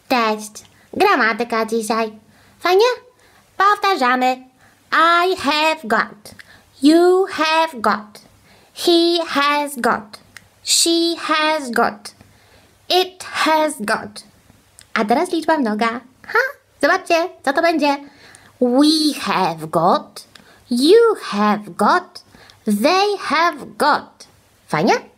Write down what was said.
Cześć. Gramatyka dzisiaj. Fajnie? Powtarzamy. I have got. You have got. He has got. She has got. It has got. A teraz liczba mnoga. Zobaczcie, co to będzie. We have got. You have got. They have got. Fajnie?